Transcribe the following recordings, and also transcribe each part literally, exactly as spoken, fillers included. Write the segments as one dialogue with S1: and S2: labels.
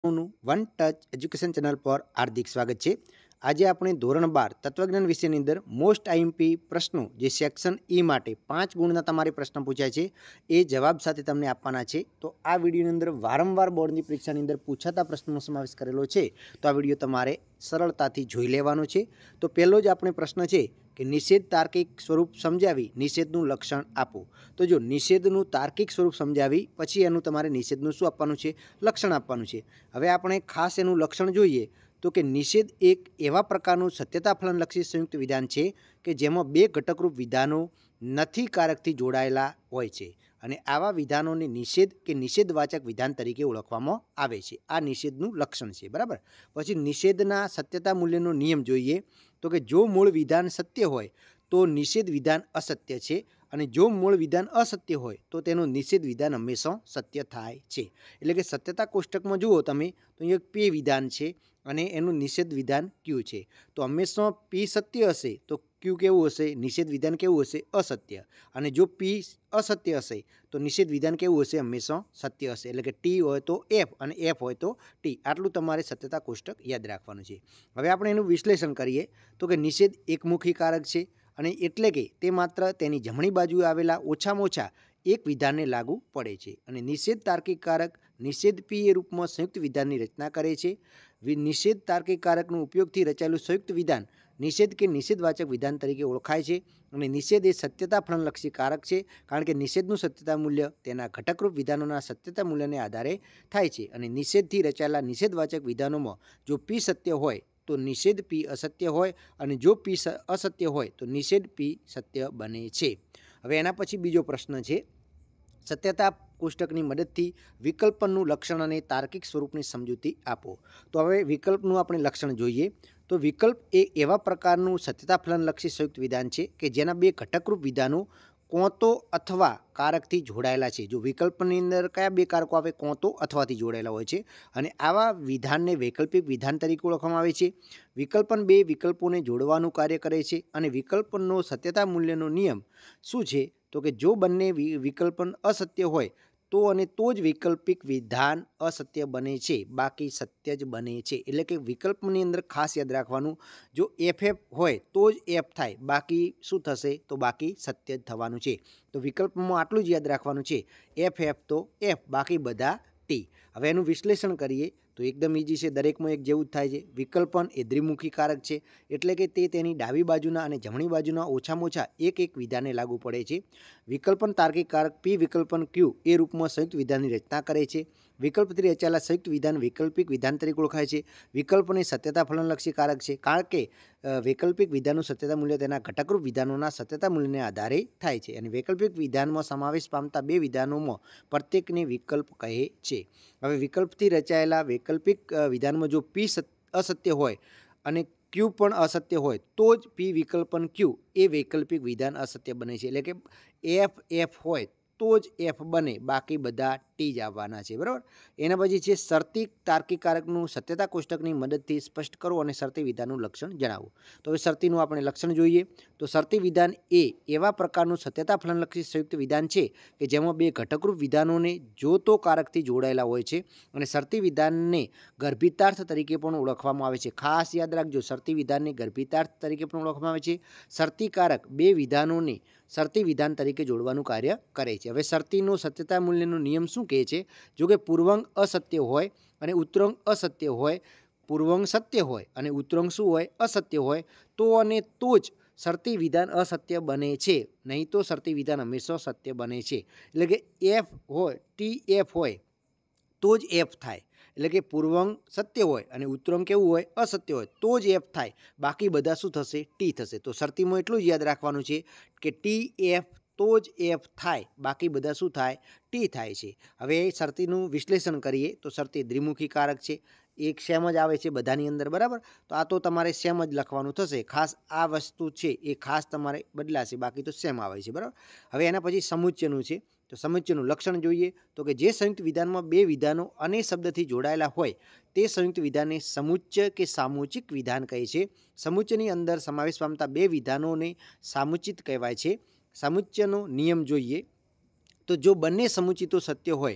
S1: નું one touch education channel પર હાર્દિક સ્વાગત છે। આજે આપણે ધોરણ બાર તત્વજ્ઞાન વિષયની અંદર મોસ્ટ આઈએમપી પ્રશ્નો જે સેક્શન ઈ માટે પાંચ ગુણના તમારે પ્રશ્ન પૂછાય છે એ જવાબ સાથે તમને આપવાના છે। તો આ વિડીયોની અંદર વારંવાર બોર્ડની પરીક્ષાની અંદર પૂછાતા પ્રશ્નોનો સમાવેશ કરેલો છે, તો આ વિડીયો તમારે સરળતાથી જોઈ લેવાનો છે। તો પહેલો જ આપણે પ્રશ્ન છે કે નિષેધ તાર્કિક સ્વરૂપ સમજાવી નિષેધનું લક્ષણ આપો। તો જો નિષેધનું તાર્કિક સ્વરૂપ સમજાવી પછી એનું તમારે નિષેધનું શું આપવાનું છે, લક્ષણ આપવાનું છે। હવે આપણે ખાસ એનું લક્ષણ જોઈએ તો કે નિષેધ એક એવા પ્રકારનું સત્યતા ફલનલક્ષી સંયુક્ત વિધાન છે કે જેમાં બે ઘટકરૂપ વિધાનો નથી કારકથી જોડાયેલા હોય છે અને આવા વિધાનોને નિષેધ કે નિષેધવાચક વિધાન તરીકે ઓળખવામાં આવે છે। આ નિષેધનું લક્ષણ છે, બરાબર। પછી નિષેધના સત્યતા મૂલ્યનો નિયમ જોઈએ તો કે જો મૂળ વિધાન સત્ય હોય તો નિષેધ વિધાન અસત્ય છે અને જો મૂળ વિધાન અસત્ય હોય તો તેનું નિષેધ વિધાન હંમેશા સત્ય થાય છે। એટલે કે સત્યતા કોષ્ટકમાં જુઓ તમે તો એક પી વિધાન છે અને એનું નિષેધ વિધાન ક્યુ છે। તો હંમેશા પી સત્ય હશે તો ક્યુ કેવું હશે, નિષેધ વિધાન કેવું હશે, અસત્ય। અને જો પી અસત્ય હશે તો નિષેધ વિધાન કેવું હશે, હંમેશા સત્ય હશે। એટલે કે ટી હોય તો એફ અને એફ હોય તો ટી। આટલું તમારે સત્યતા કોષ્ટક યાદ રાખવાનું છે। હવે આપણે એનું વિશ્લેષણ કરીએ તો કે નિષેધ એકમુખી કારક છે અને એટલે કે તે માત્ર તેની જમણી બાજુએ આવેલા ઓછામાં ઓછા એક વિધાનને લાગુ પડે છે અને નિષેધ તાર્કિક કારક નિષેધ પી એ રૂપમાં સંયુક્ત વિધાનની રચના કરે છે। નિષેધ તાર્કિક કારકનો ઉપયોગથી રચાયેલું સંયુક્ત વિધાન નિષેધ કે નિષેધવાચક વિધાન તરીકે ઓળખાય છે અને નિષેધ એ સત્યતા ફલનલક્ષી કારક છે કારણ કે નિષેધનું સત્યતા મૂલ્ય તેના ઘટકરૂપ વિધાનોના સત્યતા મૂલ્યને આધારે થાય છે અને નિષેધથી રચાયેલા નિષેધવાચક વિધાનોમાં જો પી સત્ય હોય તો નિષેધ પી અસત્ય હોય અને જો પી અસત્ય હોય તો નિષેધ પી સત્ય બને છે। હવે એના પછી બીજો પ્રશ્ન છે સત્યતા કોષ્ટકની મદદથી વિકલ્પનનું લક્ષણ અને તાર્કિક સ્વરૂપની સમજૂતી આપો। તો હવે વિકલ્પનું આપણે લક્ષણ જોઈએ તો વિકલ્પ એ એવા પ્રકારનું સત્યતા ફલનલક્ષી સંયુક્ત વિધાન છે કે જેના બે ઘટકરૂપ વિધાનો કોંતો અથવા કારકથી જોડાયેલા છે। જો વિકલ્પની અંદર કયા બે કારકો આવે, કોંતો અથવાથી જોડાયેલા હોય છે અને આવા વિધાનને વૈકલ્પિક વિધાન તરીકે ઓળખવામાં આવે છે। વિકલ્પન બે વિકલ્પોને જોડવાનું કાર્ય કરે છે અને વિકલ્પનનો સત્યતા મૂલ્યનો નિયમ શું છે તો કે જો બંને વિકલ્પન અસત્ય હોય તો અને તો જ વૈકલ્પિક વિધાન અસત્ય બને છે, બાકી સત્ય જ બને છે। એટલે કે વિકલ્પની અંદર ખાસ યાદ રાખવાનું, જો એફ એફ હોય તો જ એફ થાય, બાકી શું થશે તો બાકી સત્ય જ થવાનું છે। તો વિકલ્પમાં આટલું જ યાદ રાખવાનું છે, એફ એફ તો એફ, બાકી બધા ટી। હવે એનું વિશ્લેષણ કરીએ તો એકદમ ઇઝી છે, દરેકમાં એક જેવું જ થાય છે। વિકલ્પન એ દ્વિમુખી કારક છે એટલે કે તે તેની ડાબી બાજુના અને જમણી બાજુના ઓછામાં ઓછા એક એક વિધાનને લાગુ પડે છે। વિકલ્પન તાર્કિક કારક પી વિકલ્પન ક્યુ એ રૂપમાં સંયુક્ત વિધાનની રચના કરે છે। વિકલ્પથી રચાયેલા સંયુક્ત વિધાન વૈકલ્પિક વિધાન તરીકે ઓળખાય છે। વિકલ્પને સત્યતા ફલનલક્ષી કારક છે કારણ કે વૈકલ્પિક વિધાનનું સત્યતા મૂલ્ય તેના ઘટકરૂપ વિધાનોના સત્યતા મૂલ્યને આધારે થાય છે અને વૈકલ્પિક વિધાનમાં સમાવેશ પામતા બે વિધાનોમાં પ્રત્યેકને વિકલ્પ કહે છે। હવે વિકલ્પથી રચાયેલા વૈકલ્પિક વિધાનમાં જો પી અસત્ય હોય અને ક્યુ પણ અસત્ય હોય તો જ પી વિકલ્પન ક્યુ એ વૈકલ્પિક વિધાન અસત્ય બને છે। એટલે કે એફ એફ હોય તો જ એફ બને, બાકી બધા ટી જ આવવાના છે, બરાબર। એના પછી છે શરતી તાર્કિક કારકનું સત્યતા કોષ્ટકની મદદથી સ્પષ્ટ કરો અને શરતી વિધાનનું લક્ષણ જણાવો। તો હવે શરતીનું આપણે લક્ષણ જોઈએ તો શરતી વિધાન એ એવા પ્રકારનું સત્યતા ફલનલક્ષી સંયુક્ત વિધાન છે કે જેમાં બે ઘટકરૂપ વિધાનોને જો તો કારકથી જોડાયેલા હોય છે અને શરતી વિધાનને ગર્ભિતાર્થ તરીકે પણ ઓળખવામાં આવે છે। ખાસ યાદ રાખજો, શરતી વિધાનને ગર્ભિતાર્થ તરીકે પણ ઓળખવામાં આવે છે। શરતી કારક બે વિધાનોને શરતી વિધાન તરીકે જોડવાનું કાર્ય કરે છે। હવે શરતીનો સત્યતા મૂલ્યનો નિયમ શું કહે છે, જો કે પૂર્વંગ અસત્ય હોય અને ઉત્તરંગ અસત્ય હોય, પૂર્વંગ સત્ય હોય અને ઉત્તરંગ શું હોય, અસત્ય હોય તો અને તો જ શરતી વિધાન અસત્ય બને છે, નહીં તો શરતી વિધાન હંમેશા સત્ય બને છે। એટલે કે એફ હોય, ટી એફ હોય તો જ એફ થાય। એટલે કે પૂર્વંગ સત્ય હોય અને ઉત્તરંગ કેવું હોય, અસત્ય હોય તો જ એફ થાય, બાકી બધા શું થશે, ટી થશે। તો શરતીમાં એટલું જ યાદ રાખવાનું છે કે ટી એફ તો જ એફ થાય, બાકી બધા શું થાય, ટી થાય છે। હવે શરતીનું વિશ્લેષણ કરીએ તો શરતી દ્વિમુખી કારક છે, એક સેમ જ આવે છે બધાની અંદર, બરાબર। તો આ તો તમારે સેમ જ લખવાનું થશે, ખાસ આ વસ્તુ છે એ ખાસ તમારે બદલાશે, બાકી તો સેમ આવે છે, બરાબર। હવે એના પછી સમુચ્ચયનું છે તો સમુચ્ચયનું લક્ષણ જોઈએ તો કે જે સંયુક્ત વિધાનમાં બે વિધાનો અને શબ્દથી જોડાયેલા હોય તે સંયુક્ત વિધાનને સમુચ્ચય કે સામૂહિક વિધાન કહે છે। સમુચ્ચયની અંદર સમાવેશ પામતા બે વિધાનોને સામુચિત કહેવાય છે। સમુચ્ચયનો નિયમ જોઈએ તો જો બંને સમુચિતો સત્ય હોય તો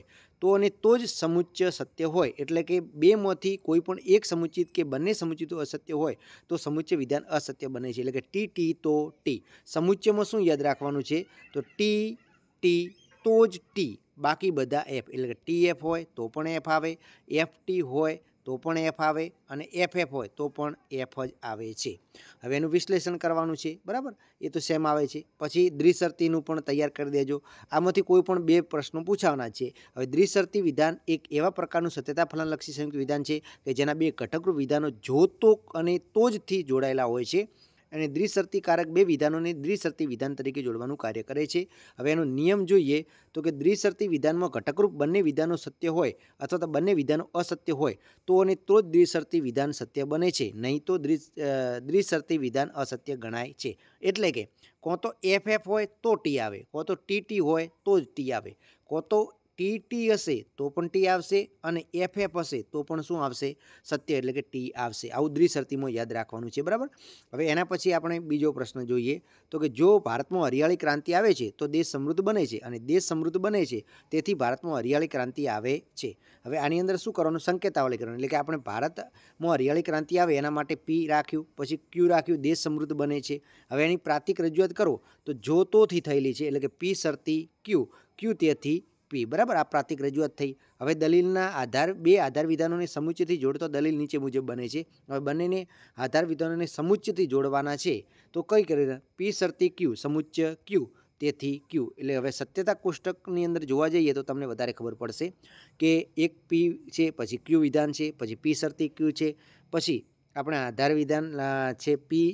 S1: તો અને તો જ સમુચ્ચય સત્ય હોય, એટલે કે બેમાંથી કોઈ પણ એક સમુચિત કે બંને સમુચિતો અસત્ય હોય તો સમુચ્ચય વિધાન અસત્ય બને છે. એટલે કે ટી ટી તો ટી. સમુચ્ચયમાં શું યાદ રાખવાનું છે? તો ટી ટી તો જ ટી, બાકી બધા એફ. એટલે કે ટી એફ હોય તો પણ એફ આવે, એફ ટી હોય તો પણ એફ આવે અને એફ એફ હોય તો પણ એફ જ આવે છે. હવે એનું વિશ્લેષણ કરવાનું છે, બરાબર? એ તો સેમ આવે છે. પછી દ્વિશરતીનું પણ તૈયાર કરી દેજો. આમાંથી કોઈ પણ બે પ્રશ્નો પૂછાવાના છે. હવે દ્વિશરતી વિધાન એક એવા પ્રકારનું સત્યતા ફલનલક્ષી સંયુક્ત વિધાન છે કે જેના બે ઘટકરૂપ વિધાનો જો તો અને તો જ થી જોડાયેલા હોય છે અને દ્વિશરતી કારક બે વિધાનોને દ્વિશરતી વિધાન તરીકે જોડવાનું કાર્ય કરે છે. હવે એનો નિયમ જોઈએ તો કે દ્વિશરતી વિધાનમાં ઘટકરૂપ બંને વિધાનો સત્ય હોય અથવા તો બંને વિધાનો અસત્ય હોય તો અને તો જ દ્વિશરતી વિધાન સત્ય બને છે, નહીં તો દ્વિશરતી વિધાન અસત્ય ગણાય છે. એટલે કે કોં તો એફ એફ હોય તો ટી આવે, કોં તો ટી ટી હોય તો જ ટી આવે, કોં તો ટી ટી હશે તો પણ ટી આવશે અને એફ એફ હશે તો પણ શું આવશે? સત્ય, એટલે કે ટી આવશે. આવું દ્વિશરતીમાં યાદ રાખવાનું છે, બરાબર? હવે એના પછી આપણે બીજો પ્રશ્ન જોઈએ તો કે જો ભારતમાં હરિયાળી ક્રાંતિ આવે છે તો દેશ સમૃદ્ધ બને છે અને દેશ સમૃદ્ધ બને છે તેથી ભારતમાં હરિયાળી ક્રાંતિ આવે છે. હવે આની અંદર શું કરવાનું? સંકેતાવલી કરવાનું. એટલે કે આપણે ભારતમાં હરિયાળી ક્રાંતિ આવે એના માટે પી રાખ્યું, પછી ક્યુ રાખ્યું, દેશ સમૃદ્ધ બને છે. હવે એની પ્રાતિક રજૂઆત કરો તો જો તોથી થયેલી છે, એટલે કે પી શરતી ક્યુ, ક્યુ તેથી પી, બરાબર? આ પ્રાતિક રજૂઆત થઈ. હવે દલીલના આધાર બે આધાર વિધાનોને સમુચ્ચયથી જોડતો દલીલ નીચે મુજબ બને છે. હવે બંનેને આધાર વિધાનોને સમુચ્ચયથી જોડવાના છે તો કઈ કરી? પી શરતી ક્યુ, સમુચ્ચય ક્યુ તેથી ક્યુ. એટલે હવે સત્યતા કોષ્ટકની અંદર જોવા જઈએ તો તમને વધારે ખબર પડશે કે એક પી છે, પછી ક્યુ વિધાન છે, પછી પી શરતી ક્યુ છે, પછી આપણે આધાર વિધાન છે પી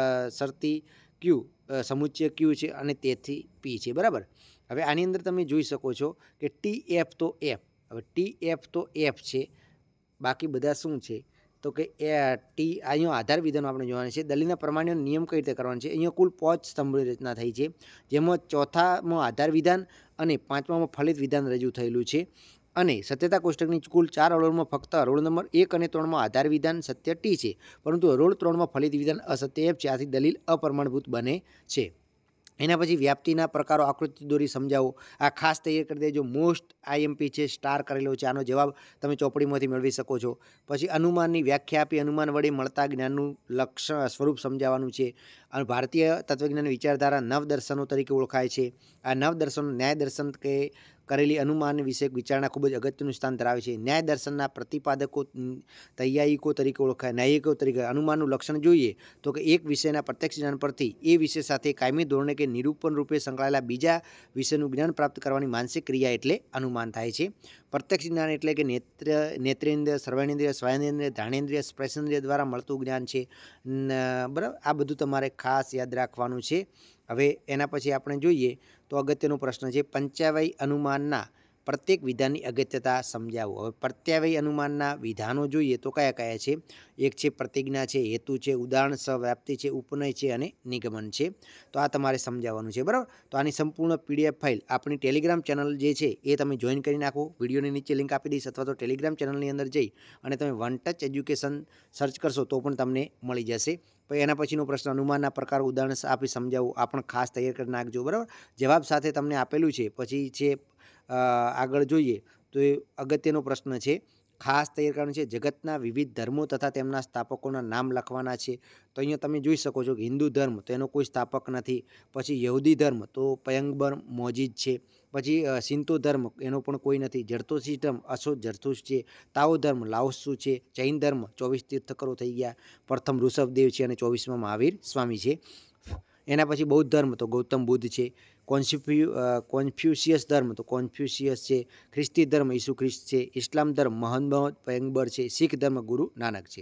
S1: શરતી ક્યુ, સમુચ્ચય ક્યુ છે અને તેથી પી છે, બરાબર? હવે આની અંદર તમે જોઈ શકો છો કે ટી એફ તો એફ. હવે ટી એફ તો એફ છે, બાકી બધા શું છે? તો કે એ ટી અહીંયા આધાર વિધાનો આપણે જોવાના છે. દલીલના પ્રમાણનો નિયમ કઈ રીતે કરવાનો છે? અહીંયા કુલ પાંચ સ્તંભની રચના થઈ છે, જેમાં ચોથામાં આધાર વિધાન અને પાંચમામાં ફલિત વિધાન રજૂ થયેલું છે અને સત્યતા કોષ્ટકની કુલ ચાર હરોળમાં ફક્ત હરોળ નંબર એક અને ત્રણમાં આધાર વિધાન સત્ય ટી છે, પરંતુ હરોળ ત્રણમાં ફલિત વિધાન અસત્ય એફ છે. આથી દલીલ અપ્રમાણભૂત બને છે. એના પછી વ્યાપ્તિના પ્રકારો આકૃતિ દોરી સમજાવો. આ ખાસ તૈયાર કરી દેજો. મોસ્ટ આઈએમપી છે, સ્ટાર કરેલો છે. આનો જવાબ તમે ચોપડીમાંથી મેળવી શકો છો. પછી અનુમાનની વ્યાખ્યા આપી, અનુમાન વડે મળતા જ્ઞાનનું લક્ષણ સ્વરૂપ સમજાવવાનું છે. અને ભારતીય તત્વજ્ઞાન વિચારધારા નવ દર્શનો તરીકે ઓળખાય છે. આ નવ દર્શનો ન્યાય દર્શન કે કરેલી અનુમાન વિશે વિચારણા ખૂબ જ અગત્યનું સ્થાન ધરાવે છે. ન્યાય દર્શનના પ્રતિપાદકો તૈયાયિકો તરીકે ઓળખાય. ન્યાયિકો તરીકે અનુમાનનું લક્ષણ જોઈએ તો કે એક વિષયના પ્રત્યક્ષ જ્ઞાન પરથી એ વિષય સાથે કાયમી ધોરણે કે નિરૂપણ રૂપે સંકળાયેલા બીજા વિષયનું જ્ઞાન પ્રાપ્ત કરવાની માનસિક ક્રિયા એટલે અનુમાન થાય છે. પ્રત્યક્ષ જ્ઞાન એટલે કે નેત્ર નેત્રેન્દ્રિય, સર્વાણેન્દ્રિય, સ્વાયનેન્દ્રિય, ઘાણેન્દ્રિય, સ્પર્શેન્દ્રિય દ્વારા મળતું જ્ઞાન છે, બરાબર? આ બધું તમારે ખાસ યાદ રાખવાનું છે. હવે એના પછી આપણે જોઈએ તો અગત્યનો પ્રશ્ન છે પંચાવય અનુમાનના પ્રત્યેક વિધાનની અગત્યતા સમજાવો. હવે પ્રત્યાવય અનુમાનના વિધાનો જોઈએ તો કયા કયા છે? એક છે પ્રતિજ્ઞા છે, હેતુ છે, ઉદાહરણ સહવ્યાપ્તિ છે, ઉપનય છે અને નિગમન છે. તો આ તમારે સમજાવવાનું છે, બરાબર? તો આની સંપૂર્ણ પીડીએફ ફાઇલ આપણી ટેલિગ્રામ ચેનલ જે છે એ તમે જોઈન કરી નાખો. વિડીયોની નીચે લિંક આપી દઈશ, અથવા તો ટેલિગ્રામ ચેનલની અંદર જઈ અને તમે વન ટચ એજ્યુકેશન સર્ચ કરશો તો પણ તમને મળી જશે. પછી એના પછીનો પ્રશ્ન અનુમાનના પ્રકાર ઉદાહરણ આપી સમજાવું. આ પણ ખાસ તૈયાર કરી નાખજો, બરાબર? જવાબ સાથે તમને આપેલું છે. પછી છે આગળ જોઈએ તો એ અગત્યનો પ્રશ્ન છે, ખાસ તૈયાર કરવાનું છે. જગતના વિવિધ ધર્મો તથા તેમના સ્થાપકોના નામ લખવાના છે. તો અહીંયા તમે જોઈ શકો છો કે હિન્દુ ધર્મ તો એનો કોઈ સ્થાપક નથી. પછી યહૂદી ધર્મ તો પયંગબર મોજીદ છે. પછી સિંતો ધર્મ એનો પણ કોઈ નથી. જરતોશી ધર્મ અશોક જરતુશ છે. તાઓ ધર્મ લાઓસુ છે. જૈન ધર્મ ચોવીસ તીર્થકરો થઈ ગયા. પ્રથમ ઋષભદેવ છે અને ચોવીસમાં મહાવીર સ્વામી છે. એના પછી બૌદ્ધ ધર્મ તો ગૌતમ બુદ્ધ છે. કોન્ફ્યુ કોન્ફ્યુશિયસ ધર્મ તો કોન્ફ્યુશિયસ છે. ખ્રિસ્તી ધર્મ ઈસુ ખ્રિસ્ત છે. ઇસ્લામ ધર્મ મહંમદ પયંગબર છે. શીખ ધર્મ ગુરુ નાનક છે.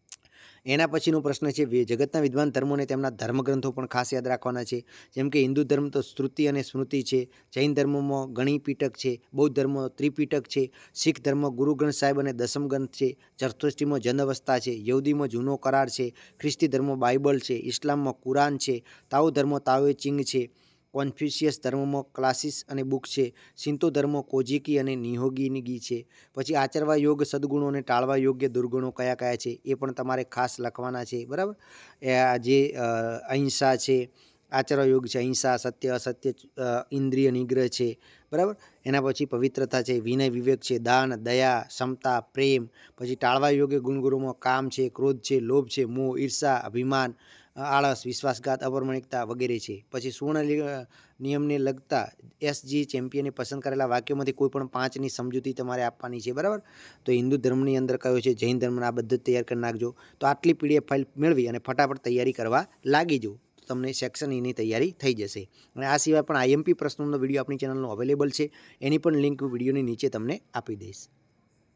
S1: એના પછીનો પ્રશ્ન છે જગતના વિદ્વાન ધર્મોને તેમના ધર્મગ્રંથો પણ ખાસ યાદ રાખવાના છે. જેમ કે હિન્દુ ધર્મ તો શ્રુતિ અને સ્મૃતિ છે. જૈન ધર્મમાં ગણી પીટક છે. બૌદ્ધ ધર્મ ત્રિપીટક છે. શીખ ધર્મ ગુરુ ગ્રંથ સાહેબ અને દસમ ગ્રંથ છે. જરથોસ્ટીમાં જન અવસ્થા છે. યહૂદીમાં જૂનો કરાર છે. ખ્રિસ્તી ધર્મ બાઇબલ છે. ઇસ્લામમાં કુરાન છે. તાઓ ધર્મ તાઓએ ચિંગ છે. કોન્ફ્યુશિયસ ધર્મમાં ક્લાસીસ અને બુક છે. સિંતો ધર્મ કોજીકી અને નિહોગીનગી છે. પછી આચરવા યોગ સદગુણો અને ટાળવા યોગ્ય દુર્ગુણો કયા કયા છે એ પણ તમારે ખાસ લખવાના છે, બરાબર? જે અહિંસા છે, આચરણયોગ છે, અહિંસા, સત્ય અસત્ય, ઇન્દ્રિય નિગ્રહ છે, બરાબર. એના પછી પવિત્રતા છે, વિનય વિવેક છે, દાન, દયા, ક્ષમતા, પ્રેમ. પછી ટાળવા યોગ્ય ગુણગુણોમાં કામ છે, ક્રોધ છે, લોભ છે, મોહ, ઈર્ષા, અભિમાન, આળસ, વિશ્વાસઘાત, અપ્રમાણિકતા વગેરે છે. પછી સુવર્ણ નિયમને લગતા એસજી ચેમ્પિયને પસંદ કરેલા વાક્યોમાંથી કોઈ પણ પાંચની સમજૂતી તમારે આપવાની છે, બરાબર. તો હિન્દુ ધર્મની અંદર કયો છે, જૈન ધર્મના. આ બધું તૈયાર કરી નાખજો. તો આટલી પીડીએફ ફાઇલ મેળવી અને ફટાફટ તૈયારી કરવા લાગી જવું. તમને સેક્શન ઈની તૈયારી થઈ જશે. અને આ સિવાય પણ આઈએમપી પ્રશ્નોનો વિડીયો આપણી ચેનલનો અવેલેબલ છે, એની પણ લિંક વિડીયોની નીચે તમને આપી દઈશ.